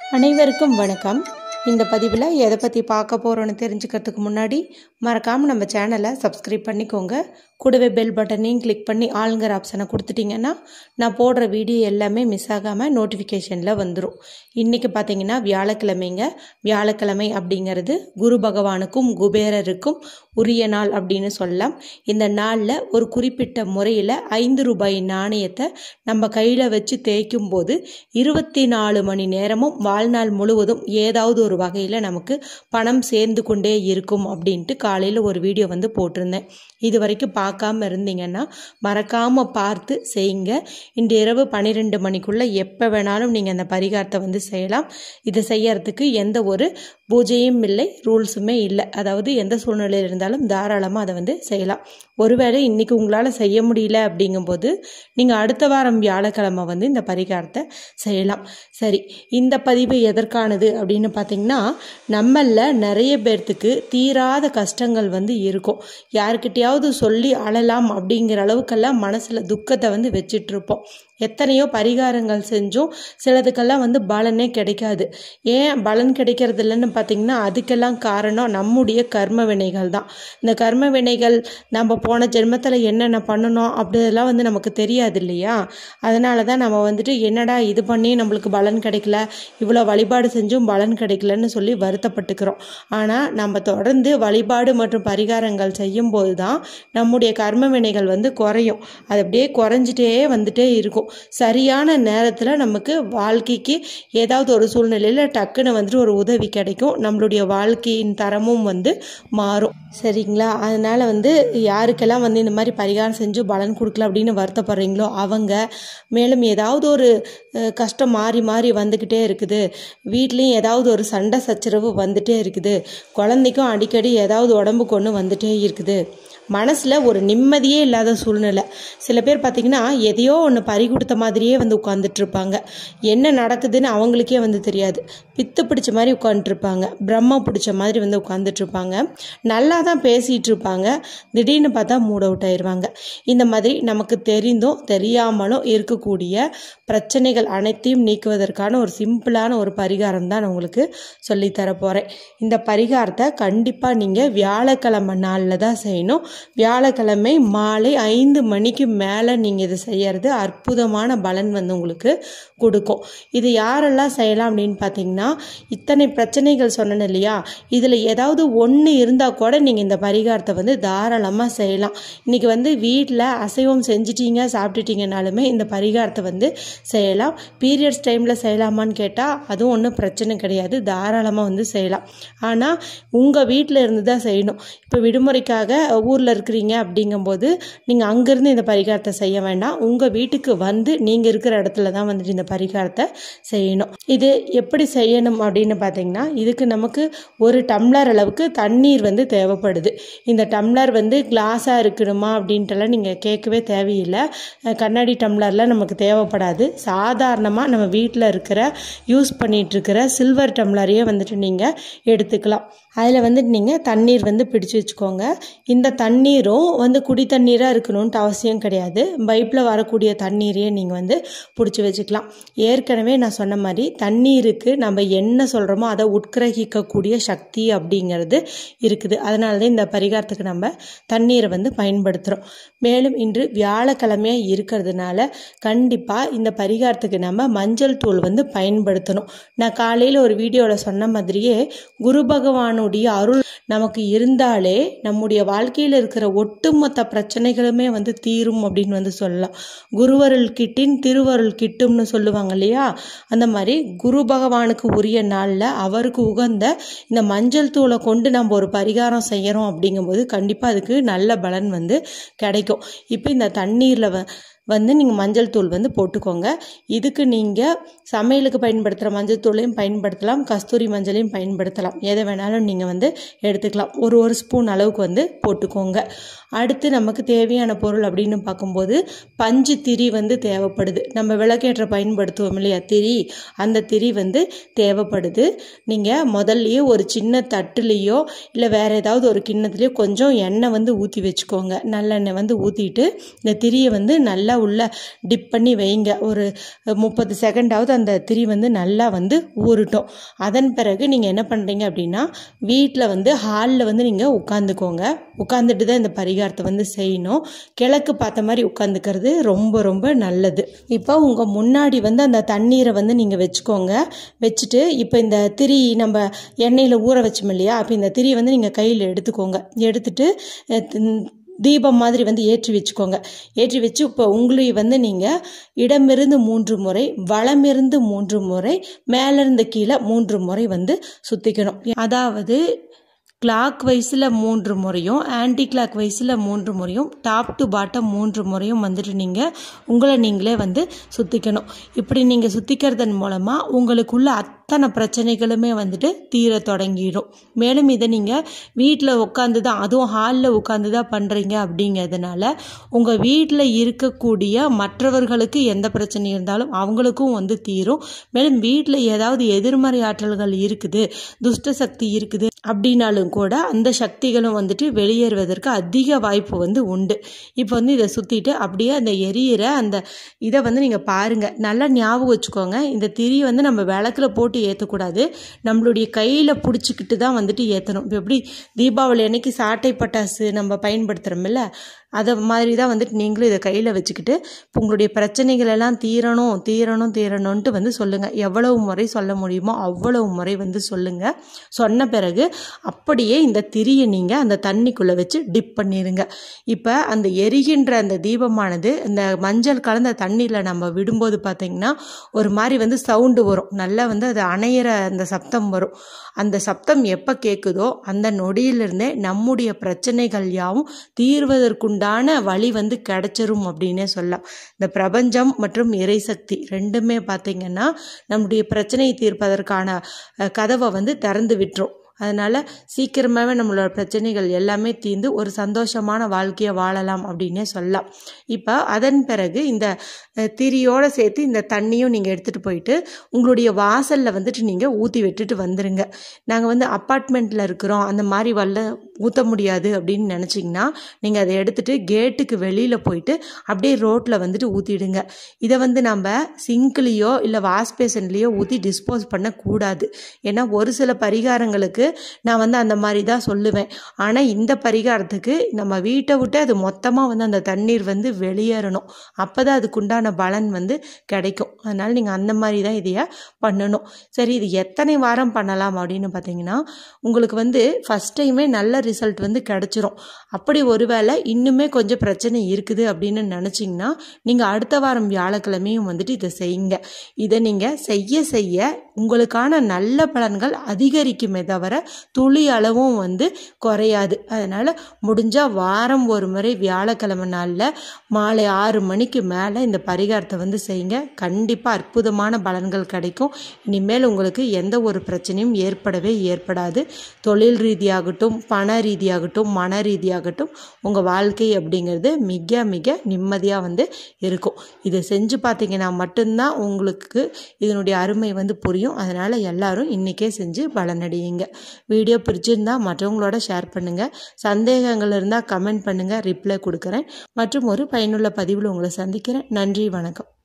அனைவருக்கும் வணக்கம். இந்த பதிவில் எதை பற்றி பார்க்க போகிறோன்னு தெரிஞ்சுக்கிறதுக்கு முன்னாடி மறக்காமல் நம்ம சேனலை சப்ஸ்கிரைப் பண்ணிக்கோங்க. கூடவே பெல் பட்டனையும் கிளிக் பண்ணி ஆளுங்கிற ஆப்ஷனை கொடுத்துட்டிங்கன்னா நான் போடுற வீடியோ எல்லாமே மிஸ் ஆகாமல் நோட்டிஃபிகேஷனில் வந்துடும். இன்றைக்கி பார்த்தீங்கன்னா வியாழக்கிழமைங்க. வியாழக்கிழமை அப்படிங்கிறது குரு பகவானுக்கும் குபேரருக்கும் உரிய நாள் அப்படின்னு சொல்லலாம். இந்த நாளில் ஒரு குறிப்பிட்ட முறையில் 5 ரூபாய் நாணயத்தை நம்ம கையில் வச்சு தேய்க்கும் போது 24 மணி நேரமும் வாழ்நாள் முழுவதும் ஏதாவது ஒரு வகையில் நமக்கு பணம் சேர்ந்து கொண்டே இருக்கும் அப்படின்ட்டு காலையில் ஒரு வீடியோ போட்டிருந்தேன். இது வரைக்கும் பார்க்காம இருந்தீங்கன்னா மறக்காமல் பார்த்து செய்யுங்க. இன்று இரவு 12 மணிக்குள்ளே எப்போ வேணாலும் நீங்கள் அந்த பரிகாரத்தை செய்யலாம். இதை செய்யறதுக்கு எந்த ஒரு பூஜையும் இல்லை, ரூல்ஸுமே இல்லை. அதாவது எந்த சூழ்நிலையில் இருந்தாலும் தாராளமாக அதை செய்யலாம். ஒருவேளை இன்றைக்கி உங்களால் செய்ய முடியல அப்படிங்கும்போது நீங்கள் அடுத்த வாரம் வியாழக்கிழமை இந்த பரிகாரத்தை செய்யலாம். சரி, இந்த பதிவு எதற்கானது அப்படின்னு பார்த்தீங்கன்னா, நம்மளில் நிறைய பேர்த்துக்கு தீராத கஷ்டங்கள் இருக்கும். யாருக்கிட்டையாவது சொல்லி அழலாம் அப்படிங்கிற அளவுக்கெல்லாம் மனசில் துக்கத்தை வச்சிட்டு இருப்போம். எத்தனையோ பரிகாரங்கள் செஞ்சும் சிலதுக்கெல்லாம் பலனே கிடைக்காது. ஏன் பலன் கிடைக்கிறது இல்லைன்னு பார்த்தீங்கன்னா, அதுக்கெல்லாம் காரணம் நம்முடைய கர்ம வினைகள் தான். இந்த கர்ம வினைகள் நம்ம போன ஜென்மத்தில் என்னென்ன பண்ணணும் அப்படியெல்லாம் நமக்கு தெரியாது இல்லையா? அதனால தான் நம்ம என்னடா இது பண்ணி நம்மளுக்கு பலன் கிடைக்கல, இவ்வளோ வழிபாடு செஞ்சும் பலன் கிடைக்கலன்னு சொல்லி வருத்தப்பட்டுக்கிறோம். ஆனால் நம்ம தொடர்ந்து வழிபாடு மற்றும் பரிகாரங்கள் செய்யும்போது தான் நம்முடைய கர்ம வினைகள் குறையும். அது அப்படியே குறைஞ்சிட்டே இருக்கும். சரியான நேரத்தில் நமக்கு வாழ்க்கைக்கு ஏதாவது ஒரு சூழ்நிலையில் டக்குன்னு ஒரு உதவி கிடைக்கும். நம்மளுடைய வாழ்க்கையின் தரமும் மாறும். சரிங்களா? அதனால் யாருக்கெல்லாம் இந்த மாதிரி பரிகாரம் செஞ்சு பலன் கொடுக்கல அப்படின்னு வருத்தப்படுறீங்களோ அவங்க, மேலும் ஏதாவது ஒரு கஷ்டம் மாறி மாறி வந்துக்கிட்டே இருக்குது, வீட்லேயும் ஏதாவது ஒரு சண்டை சச்சரவு வந்துட்டே இருக்குது, குழந்தைக்கும் அடிக்கடி ஏதாவது உடம்புக்கு ஒன்று வந்துட்டே இருக்குது, மனசில் ஒரு நிம்மதியே இல்லாத சூழ்நிலை. சில பேர் பார்த்திங்கன்னா எதையோ ஒன்று பறி கொடுத்த மாதிரியே உட்காந்துட்டு இருப்பாங்க. என்ன நடக்குதுன்னு அவங்களுக்கே தெரியாது. பித்து பிடிச்ச மாதிரி உட்காந்துட்ருப்பாங்க. பிரம்ம பிடிச்ச மாதிரி உட்காந்துட்டு இருப்பாங்க. நல்லா தான் பேசிகிட்டு இருப்பாங்க. திடீர்னு பார்த்தா மூட் அவுட் ஆயிடுவாங்க. இந்த மாதிரி நமக்கு தெரிந்தும் தெரியாமலும் இருக்கக்கூடிய பிரச்சனைகள் அனைத்தையும் நீக்குவதற்கான ஒரு சிம்பிளான ஒரு பரிகாரம் தான் நான் உங்களுக்கு சொல்லித்தர போகிறேன். இந்த பரிகாரத்தை கண்டிப்பாக நீங்கள் வியாழக்கிழமை நாளில் தான் செய்யணும். வியாழக்கிழமை மாலை 5 மணிக்கு மேலே நீங்கள் இதை செய்யறது அற்புதமான பலன் உங்களுக்கு கொடுக்கும். இது யாரெல்லாம் செய்யலாம் அப்படின்னு பார்த்தீங்கன்னா, இத்தனை பிரச்சனைகள் சொன்னேன் இல்லையா, இதில் ஏதாவது ஒன்று இருந்தால் கூட நீங்கள் இந்த பரிகாரத்தை தாராளமாக செய்யலாம். இன்றைக்கி வீட்டில் அசைவம் செஞ்சிட்டீங்க சாப்பிட்டுட்டீங்கனாலுமே இந்த பரிகாரத்தை செய்யலாம். பீரியட்ஸ் டைமில் செய்யலாமான்னு கேட்டால் அதுவும் ஒன்றும் பிரச்சனை கிடையாது, தாராளமாக செய்யலாம். ஆனால் உங்கள் வீட்டில் இருந்து தான் செய்யணும். இப்போ விடுமுறைக்காக ஊரில் இருக்கிறீங்க அப்படிங்கும்போது நீங்கள் அங்கேருந்து இந்த பரிகாரத்தை செய்ய வேண்டாம். உங்கள் வீட்டுக்கு நீங்கள் இருக்கிற இடத்துல தான் இந்த பரிகாரத்தை செய்யணும். இது எப்படி செய்யணும் அப்படின்னு பார்த்தீங்கன்னா, இதுக்கு நமக்கு ஒரு டம்ளர் அளவுக்கு தண்ணீர் தேவைப்படுது. இந்த டம்ளர் கிளாஸாக இருக்கணுமா அப்படின்ட்டுலாம் நீங்கள் கேட்கவே தேவையில்லை. கண்ணாடி டம்ளர்லாம் நமக்கு தேவைப்படாது. சாதாரணமாக நம்ம வீட்டில் இருக்கிற யூஸ் பண்ணிகிட்டு இருக்கிற சில்வர் டம்ளரையே நீங்கள் எடுத்துக்கலாம். அதில் நீங்கள் தண்ணீர் பிடிச்சி வச்சுக்கோங்க. இந்த தண்ணீரும் குடி தண்ணீராக இருக்கணும்ன்ட்டு அவசியம் கிடையாது. பைப்பில் வரக்கூடிய தண்ணீரையே நீங்கள் பிடிச்சி வச்சுக்கலாம். ஏற்கனவே நான் சொன்ன மாதிரி தண்ணீருக்கு நம்ம என்ன சொல்கிறோமோ அதை உட்கிரகிக்கக்கூடிய சக்தி அப்படிங்கிறது இருக்குது. அதனால தான் இந்த பரிகாரத்துக்கு நம்ம தண்ணீரை பயன்படுத்துகிறோம். மேலும் இன்று வியாழக்கிழமையாக இருக்கிறதுனால கண்டிப்பாக இந்த பரிகாரத்துக்கு நம்ம மஞ்சள் தூள் பயன்படுத்தணும். நான் காலையில் ஒரு வீடியோவில் சொன்ன மாதிரியே குரு பகவானுடைய அருள் நமக்கு இருந்தாலே நம்முடைய வாழ்க்கையில் இருக்கிற ஒட்டுமொத்த பிரச்சனைகளுமே தீரும் அப்படின்னு சொல்லலாம். குருவருள் கிட்டின் திருவருள் கிட்டும்னு சொல்லுவாங்க இல்லையா? அந்த மாதிரி குரு பகவானுக்கு உரிய நாளில் அவருக்கு உகந்த இந்த மஞ்சள் தூளை கொண்டு நம்ம ஒரு பரிகாரம் செய்கிறோம் அப்படிங்கும்போது கண்டிப்பாக அதுக்கு நல்ல பலன் கிடைக்கும். இப்போ இந்த தண்ணீரில் நீங்கள் மஞ்சள் தூள் போட்டுக்கோங்க. இதுக்கு நீங்கள் சமையலுக்கு பயன்படுத்துகிற மஞ்சள் தூளையும் பயன்படுத்தலாம், கஸ்தூரி மஞ்சளையும் பயன்படுத்தலாம். எதை வேணாலும் நீங்கள் எடுத்துக்கலாம். ஒரு ஸ்பூன் அளவுக்கு போட்டுக்கோங்க. அடுத்து நமக்கு தேவையான பொருள் அப்படின்னு பார்க்கும்போது பஞ்சு திரி வந்து தேவைப்படுது. நம்ம விளக்கேற்ற பயன்படுத்துவோம் இல்லையா திரி, அந்த திரி வந்து தேவைப்படுது. நீங்கள் முதல்லையே ஒரு சின்ன தட்டுலேயோ இல்லை வேறு ஏதாவது ஒரு கிண்ணத்துலேயோ கொஞ்சம் எண்ணெய் வந்து ஊற்றி வச்சுக்கோங்க. நல்லெண்ணெய் வந்து ஊற்றிட்டு இந்த திரியை வந்து நல்லா உள்ள டிப் பண்ணி வைங்க. ஒரு 30 செகண்டாவது அந்த திரி வந்து நல்லா வந்து ஊறட்டும். அதன் பிறகு நீங்கள் என்ன பண்ணுறீங்க அப்படின்னா வீட்டில் வந்து ஹாலில் வந்து நீங்கள் உட்காந்துக்கோங்க. உட்காந்துட்டு தான் இந்த பரிகாரத்தை வந்து செய்யணும். கிழக்கு பார்த்த மாதிரி உட்காந்துக்கிறது ரொம்ப ரொம்ப நல்லது. இப்போ உங்கள் முன்னாடி வந்து அந்த தண்ணீரை வந்து நீங்கள் வச்சுக்கோங்க. வச்சுட்டு இப்போ இந்த திரி நம்ம எண்ணெயில் ஊற வச்சோம் இல்லையா, அப்போ இந்த திரி வந்து நீங்கள் கையில் எடுத்துக்கோங்க. எடுத்துட்டு தீபம் மாதிரி வந்து ஏற்றி வச்சுக்கோங்க. ஏற்றி வச்சு இப்போ உங்களையும் வந்து நீங்கள் இடமிருந்து 3 முறை, வலமிருந்து 3 முறை, மேலிருந்து கீழே 3 முறை வந்து சுற்றிக்கணும். அதாவது கிளாக் வைஸில் 3 முறையும், ஆன்டி கிளாக் வைஸில் 3 முறையும், டாப் டு பாட்டம் 3 முறையும் வந்துட்டு நீங்கள் உங்களை நீங்களே வந்து சுற்றிக்கணும். இப்படி நீங்கள் சுற்றிக்கிறதன் மூலமாக உங்களுக்குள்ள அத்தனை பிரச்சனைகளுமே வந்துட்டு தீர தொடங்கிடும். மேலும் இதை நீங்கள் வீட்டில் உட்காந்து தான், அதுவும் ஹாலில் உட்காந்து தான் பண்ணுறீங்க அப்படிங்கிறதுனால உங்கள் வீட்டில் இருக்கக்கூடிய மற்றவர்களுக்கு எந்த பிரச்சனை இருந்தாலும் அவங்களுக்கும் வந்து தீரும். மேலும் வீட்டில் ஏதாவது எதிர்மறை ஆற்றல்கள் இருக்குது, துஷ்ட சக்தி இருக்குது அப்படின்னாலும் கூட அந்த சக்திகளும் வந்துட்டு வெளியேறுவதற்கு அதிக வாய்ப்பு வந்து உண்டு. இப்போ வந்து இதை சுற்றிட்டு அப்படியே அந்த எரியிற அந்த இதை வந்து நீங்கள் பாருங்கள். நல்லா ஞாபகம் வச்சுக்கோங்க, இந்த திரி வந்து நம்ம விளக்கில் போட்டு ஏற்றக்கூடாது, நம்மளுடைய கையில் பிடிச்சிக்கிட்டு தான் வந்துட்டு ஏற்றணும். இப்போ எப்படி தீபாவளி அன்னைக்கு சாட்டை பட்டாசு நம்ம பயன்படுத்துகிறோம்ல, அதை மாதிரி தான் வந்துட்டு நீங்களும் இதை கையில் வச்சுக்கிட்டு இப்போ உங்களுடைய பிரச்சனைகள் எல்லாம் தீரணும்ன்ட்டு வந்து சொல்லுங்கள். எவ்வளவு முறை சொல்ல முடியுமோ அவ்வளவு முறை வந்து சொல்லுங்கள். சொன்ன பிறகு அப்படியே இந்த திரியை நீங்கள் அந்த தண்ணிக்குள்ளே வச்சு டிப் பண்ணிடுங்க. இப்போ அந்த எரிகின்ற அந்த தீபமானது இந்த மஞ்சள் கலந்த தண்ணியில் நம்ம விடும்போது பார்த்திங்கன்னா ஒரு மாதிரி வந்து சவுண்டு வரும். நல்லா வந்து அது அணையிற அந்த சப்தம் வரும். அந்த சப்தம் எப்போ கேட்குதோ அந்த நொடியிலிருந்தே நம்முடைய பிரச்சனைகள் யாவும் தீர்வதற்குண்டான வழி வந்து கிடைச்சிரும் அப்படின்னே சொல்லலாம். இந்த பிரபஞ்சம் மற்றும் இறைசக்தி ரெண்டுமே பார்த்திங்கன்னா நம்முடைய பிரச்சனையை தீர்ப்பதற்கான கதவை வந்து திறந்து விட்டுரும். அதனால் சீக்கிரமாகவே நம்மளோட பிரச்சனைகள் எல்லாமே தீர்ந்து ஒரு சந்தோஷமான வாழ்க்கையை வாழலாம் அப்படின்னே சொல்லலாம். இப்போ அதன் பிறகு இந்த திரியோடு சேர்த்து இந்த தண்ணியும் நீங்கள் எடுத்துகிட்டு போயிட்டு உங்களுடைய வாசலில் வந்துட்டு நீங்கள் ஊற்றி விட்டுட்டு வந்துடுங்க. நாங்கள் வந்து அப்பார்ட்மெண்ட்டில் இருக்கிறோம், அந்த மாதிரி ஊற்ற முடியாது அப்படின்னு நினச்சிங்கன்னா நீங்கள் அதை எடுத்துகிட்டு கேட்டுக்கு வெளியில் போயிட்டு அப்படியே ரோட்டில் வந்துட்டு ஊற்றிடுங்க. இதை வந்து நம்ம சிங்க்லேயோ இல்லை வாஷ் பேசன்லேயோ ஊற்றி டிஸ்போஸ் பண்ணக்கூடாது. ஏன்னா ஒரு சில பரிகாரங்களுக்கு நான் வந்து அந்த மாதிரி தான் சொல்லுவேன். ஆனால் இந்த பரிகாரத்துக்கு நம்ம வீட்டை விட்டு அது மொத்தமாக வந்து அந்த தண்ணீர் வந்து வெளியேறணும். அப்போ தான் அதுக்குண்டான பலன் வந்து கிடைக்கும். அதனால் நீங்கள் அந்த மாதிரி தான் இதைய பண்ணணும். சரி, இது எத்தனை வாரம் பண்ணலாம் அப்படின்னு பார்த்தீங்கன்னா உங்களுக்கு வந்து ஃபஸ்ட் டைமே நல்ல ரிசல்ட் வந்து கிடைச்சிரும். அப்படி ஒருவேளை இன்னுமே கொஞ்சம் பிரச்சனை இருக்குது அப்படின்னு நினச்சிங்கன்னா நீங்கள் அடுத்த வாரம் வியாழக்கிழமையும் வந்துட்டு இதை செய்யுங்க. இதை நீங்கள் செய்ய உங்களுக்கான நல்ல பலன்கள் அதிகரிக்குமே தவிர துளி அளவும் வந்து குறையாது. அதனால் முடிஞ்சால் வாரம் ஒரு முறை வியாழக்கிழமை நாளில் மாலை 6 மணிக்கு மேலே இந்த பரிகாரத்தை வந்து செய்யுங்க. கண்டிப்பாக அற்புதமான பலன்கள் கிடைக்கும். இனிமேல் உங்களுக்கு எந்த ஒரு பிரச்சனையும் ஏற்படாது. தொழில் ரீதியாகட்டும், பண ரீதியாகட்டும், மன ரீதியாகட்டும் உங்கள் வாழ்க்கை அப்படிங்கிறது மிக மிக நிம்மதியாக வந்து இருக்கும். இதை செஞ்சு பார்த்தீங்கன்னா மட்டும்தான் உங்களுக்கு இதனுடைய அருமை வந்து புரியும். அதனால் எல்லாரும் இன்றைக்கே செஞ்சு பலனடையுங்க. வீடியோ பிடிச்சிருந்தால் மற்றவங்களோட ஷேர் பண்ணுங்கள். சந்தேகங்கள் இருந்தால் கமெண்ட் பண்ணுங்கள், ரிப்ளை கொடுக்குறேன். மற்றும் ஒரு பயனுள்ள பதிவில் உங்களை சந்திக்கிறேன். நன்றி, வணக்கம்.